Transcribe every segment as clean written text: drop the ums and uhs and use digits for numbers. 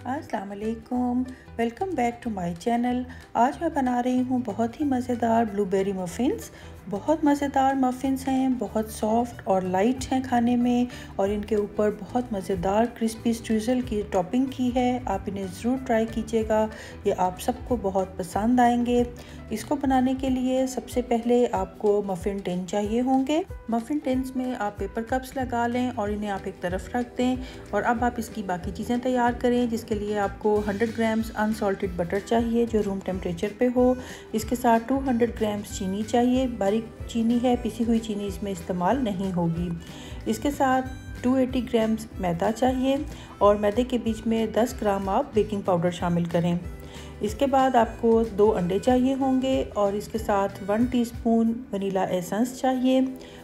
अस्सलाम वालेकुम, welcome back to my channel. आज मैं बना रही हूँ बहुत ही मज़ेदार ब्लूबेरी मफ़िन्स। बहुत मज़ेदार मफ़िन्स हैं, बहुत सॉफ्ट और लाइट हैं खाने में, और इनके ऊपर बहुत मज़ेदार क्रिस्पी स्ट्रीज़ल की टॉपिंग की है। आप इन्हें ज़रूर ट्राई कीजिएगा, ये आप सबको बहुत पसंद आएंगे। इसको बनाने के लिए सबसे पहले आपको मफ़िन टिन चाहिए होंगे। मफ़िन टिन्स में आप पेपर कप्स लगा लें और इन्हें आप एक तरफ रख दें। और अब आप इसकी बाकी चीज़ें तैयार करें, जिसके लिए आपको 100 ग्राम्स अनसॉल्टेड बटर चाहिए जो रूम टेम्परेचर पे हो। इसके साथ 200 ग्राम्स चीनी चाहिए, बारीक चीनी है, पिसी हुई चीनी इसमें इस्तेमाल नहीं होगी। इसके साथ 280 ग्राम्स मैदा चाहिए और मैदे के बीच में 10 ग्राम आप बेकिंग पाउडर शामिल करें। इसके बाद आपको 2 अंडे चाहिए होंगे और इसके साथ 1 टीस्पून वनीला एसेंस चाहिए,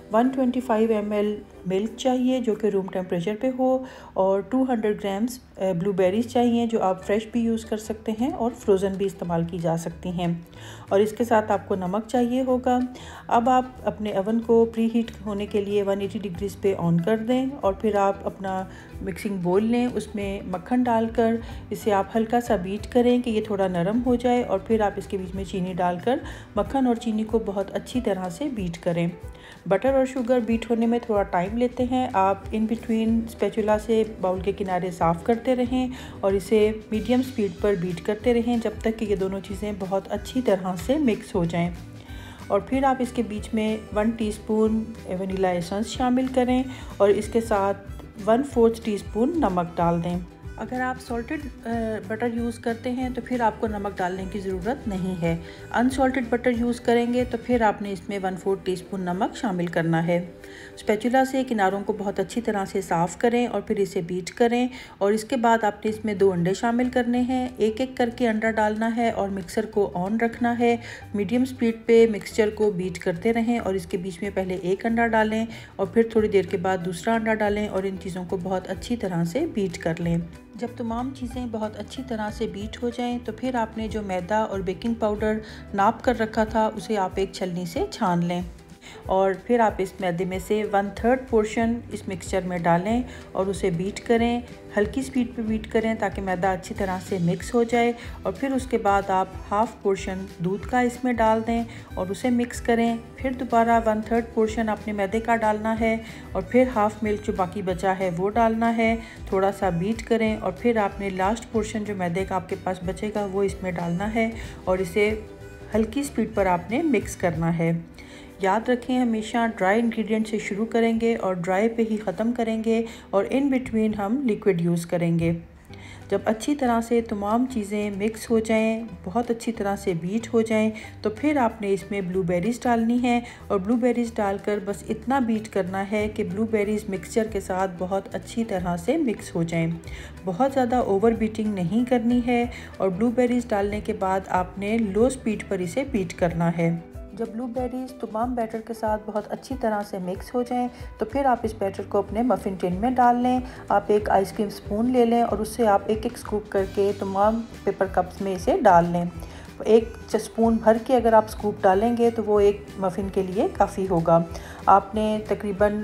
125 ml मिल्क चाहिए जो कि रूम टेम्परेचर पे हो, और 200 ग्राम्स ब्लूबेरीज़ चाहिए जो आप फ्रेश भी यूज़ कर सकते हैं और फ्रोज़न भी इस्तेमाल की जा सकती हैं। और इसके साथ आपको नमक चाहिए होगा। अब आप अपने ओवन को प्री हीट होने के लिए 180 डिग्रीज़ पे ऑन कर दें और फिर आप अपना मिक्सिंग बोल लें, उसमें मक्खन डालकर इसे आप हल्का सा बीट करें कि ये थोड़ा नरम हो जाए, और फिर आप इसके बीच में चीनी डालकर मक्खन और चीनी को बहुत अच्छी तरह से बीट करें। बटर और शुगर बीट होने में थोड़ा टाइम लेते हैं। आप इन बिटवीन स्पैचुला से बाउल के किनारे साफ़ करते रहें और इसे मीडियम स्पीड पर बीट करते रहें जब तक कि ये दोनों चीज़ें बहुत अच्छी तरह से मिक्स हो जाएं। और फिर आप इसके बीच में 1 टीस्पून वनीला एसेंस शामिल करें और इसके साथ 1/4 टीस्पून नमक डाल दें। अगर आप सॉल्टेड बटर यूज़ करते हैं तो फिर आपको नमक डालने की ज़रूरत नहीं है। अनसॉल्टेड बटर यूज़ करेंगे तो फिर आपने इसमें 1/4 टीस्पून नमक शामिल करना है। स्पैचुला से किनारों को बहुत अच्छी तरह से साफ़ करें और फिर इसे बीट करें, और इसके बाद आपने इसमें 2 अंडे शामिल करने हैं। एक एक करके अंडा डालना है और मिक्सर को ऑन रखना है। मीडियम स्पीड पे मिक्सचर को बीट करते रहें और इसके बीच में पहले एक अंडा डालें और फिर थोड़ी देर के बाद दूसरा अंडा डालें और इन चीज़ों को बहुत अच्छी तरह से बीट कर लें। जब तमाम चीज़ें बहुत अच्छी तरह से बीट हो जाएं तो फिर आपने जो मैदा और बेकिंग पाउडर नाप कर रखा था उसे आप एक छलनी से छान लें, और फिर आप इस मैदे में से 1/3 पोर्शन इस मिक्सचर में डालें और उसे बीट करें। हल्की स्पीड पे बीट करें ताकि मैदा अच्छी तरह से मिक्स हो जाए, और फिर उसके बाद आप हाफ़ पोर्शन दूध का इसमें डाल दें और उसे मिक्स करें। फिर दोबारा 1/3 पोर्शन आपने मैदे का डालना है और फिर हाफ़ मिल्क जो बाकी बचा है वो डालना है। थोड़ा सा बीट करें और फिर आपने लास्ट पोर्शन जो मैदे का आपके पास बचेगा वो इसमें डालना है और इसे हल्की स्पीड पर आपने मिक्स करना है। याद रखें, हमेशा ड्राई इंग्रेडिएंट से शुरू करेंगे और ड्राई पे ही ख़त्म करेंगे, और इन बिटवीन हम लिक्विड यूज़ करेंगे। जब अच्छी तरह से तमाम चीज़ें मिक्स हो जाएं, बहुत अच्छी तरह से बीट हो जाएं, तो फिर आपने इसमें ब्लूबेरीज़ डालनी है और ब्लूबेरीज़ डालकर बस इतना बीट करना है कि ब्लूबेरीज़ मिक्सचर के साथ बहुत अच्छी तरह से मिक्स हो जाएं। बहुत ज़्यादा ओवर बीटिंग नहीं करनी है, और ब्लूबेरीज़ डालने के बाद आपने लो स्पीड पर इसे बीट करना है। जब ब्लूबेरीज़ तमाम बैटर के साथ बहुत अच्छी तरह से मिक्स हो जाएं तो फिर आप इस बैटर को अपने मफ़िन टिन में डाल लें। आप एक आइसक्रीम स्पून ले लें और उससे आप एक एक स्कूप करके तमाम पेपर कप्स में इसे डाल लें। एक स्पून भर के अगर आप स्कूप डालेंगे तो वो एक मफ़िन के लिए काफ़ी होगा। आपने तकरीबन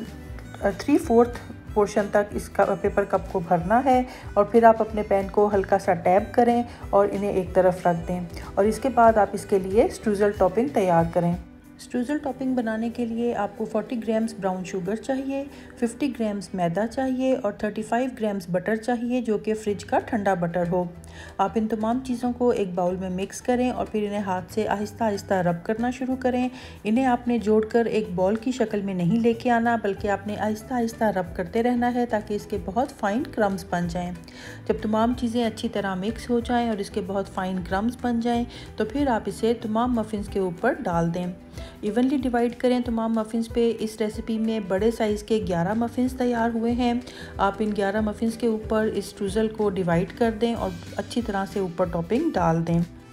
3/4 पोर्शन तक इसका पेपर कप को भरना है, और फिर आप अपने पैन को हल्का सा टैप करें और इन्हें एक तरफ रख दें, और इसके बाद आप इसके लिए स्ट्रूज़ल टॉपिंग तैयार करें। स्ट्रूज़ल टॉपिंग बनाने के लिए आपको 40 ग्राम्स ब्राउन शुगर चाहिए, 50 ग्राम्स मैदा चाहिए और 35 ग्राम्स बटर चाहिए जो कि फ्रिज का ठंडा बटर हो। आप इन तमाम चीज़ों को एक बाउल में मिक्स करें और फिर इन्हें हाथ से आहिस्ता आहिस्ता रब करना शुरू करें। इन्हें आपने जोड़कर एक बॉल की शक्ल में नहीं लेके आना, बल्कि आपने आहिस्ता आहिस्ता रब करते रहना है ताकि इसके बहुत फ़ाइन क्रम्स बन जाएँ। जब तमाम चीज़ें अच्छी तरह मिक्स हो जाएँ और इसके बहुत फ़ाइन क्रम्स बन जाएँ तो फिर आप इसे तमाम मफ़िन्स के ऊपर डाल दें। इवनली डिवाइड करें तमाम मफ़िन्स पे। इस रेसिपी में बड़े साइज़ के 11 मफ़िन्स तैयार हुए हैं। आप इन 11 मफ़िन्स के ऊपर इस स्ट्रूज़ल को डिवाइड कर दें और अच्छी तरह से ऊपर टॉपिंग डाल दें।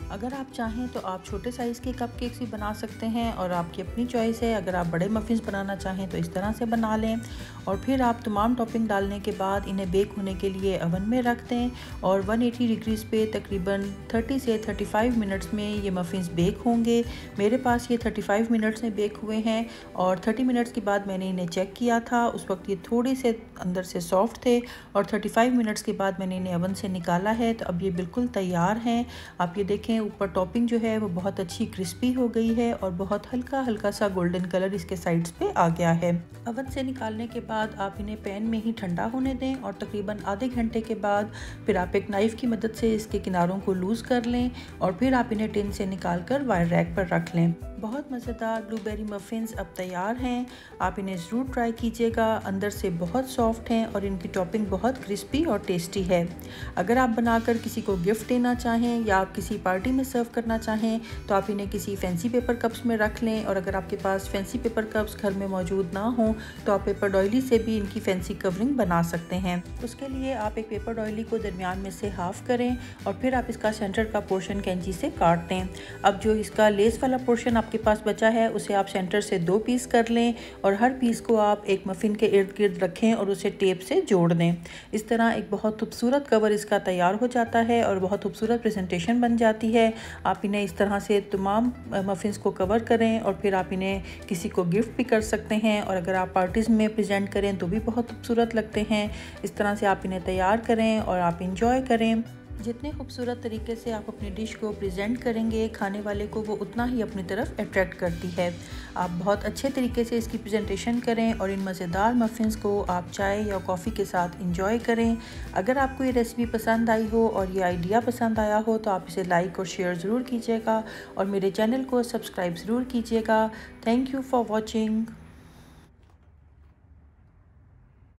अगर आप चाहें तो आप छोटे साइज़ के कपकेक्स भी बना सकते हैं और आपकी अपनी चॉइस है। अगर आप बड़े मफ़िन्स बनाना चाहें तो इस तरह से बना लें और फिर आप तमाम टॉपिंग डालने के बाद इन्हें बेक होने के लिए ओवन में रख दें और 180 डिग्रीज़ पे तकरीबन 30 से 35 मिनट्स में ये मफ़िन्स बेक होंगे। मेरे पास ये 35 मिनट्स में बेक हुए हैं और 30 मिनट्स के बाद मैंने इन्हें चेक किया था, उस वक्त ये थोड़े से अंदर से सॉफ्ट थे और 35 मिनट्स के बाद मैंने इन्हें ओवन से निकाला है। तो अब ये बिल्कुल तैयार हैं। आप ये देखें, ऊपर टॉपिंग जो है वो बहुत अच्छी क्रिस्पी हो गई है और बहुत हल्का हल्का सा गोल्डन कलर इसके साइड्स पे आ गया है। ओवन से निकालने के बाद आप इन्हें पैन में ही ठंडा होने दें और तकरीबन आधे घंटे के बाद फिर आप एक नाइफ़ की मदद से इसके किनारों को लूज़ कर लें और फिर आप इन्हें टिन से निकाल कर वायर रैक पर रख लें। बहुत मज़ेदार ब्लूबेरी मफ़िन्स अब तैयार हैं। आप इन्हें ज़रूर ट्राई कीजिएगा। अंदर से बहुत सॉफ्ट हैं और इनकी टॉपिंग बहुत क्रिस्पी और टेस्टी है। अगर आप बनाकर किसी को गिफ्ट देना चाहें या आप किसी पार्टी में सर्व करना चाहें तो आप इन्हें किसी फैंसी पेपर कप्स में रख लें और अगर आपके पास फैंसी पेपर कप्स घर में मौजूद ना हों तो आप पेपर डॉयली से भी इनकी फैंसी कवरिंग बना सकते हैं। उसके लिए आप एक पेपर डॉयली को दरमियान में से हाफ़ करें और फिर आप इसका सेंटर का पोर्शन कैंची से काट दें। अब जो इसका लेस वाला पोर्शन आपके पास बचा है उसे आप सेंटर से 2 पीस कर लें और हर पीस को आप एक मफ़िन के इर्द गिर्द रखें और उसे टेप से जोड़ दें। इस तरह एक बहुत खूबसूरत कवर इसका तैयार हो जाता है और बहुत खूबसूरत प्रेजेंटेशन बन जाती है। आप इन्हें इस तरह से तमाम मफ़िन्स को कवर करें और फिर आप इन्हें किसी को गिफ्ट भी कर सकते हैं और अगर आप पार्टीज़ में प्रेजेंट करें तो भी बहुत खूबसूरत लगते हैं। इस तरह से आप इन्हें तैयार करें और आप इंजॉय करें। जितने खूबसूरत तरीके से आप अपनी डिश को प्रेजेंट करेंगे खाने वाले को वो उतना ही अपनी तरफ अट्रैक्ट करती है। आप बहुत अच्छे तरीके से इसकी प्रेजेंटेशन करें और इन मज़ेदार मफ़िन्स को आप चाय या कॉफ़ी के साथ इंजॉय करें। अगर आपको ये रेसिपी पसंद आई हो और ये आइडिया पसंद आया हो तो आप इसे लाइक और शेयर ज़रूर कीजिएगा और मेरे चैनल को सब्सक्राइब ज़रूर कीजिएगा। Thank you for watching.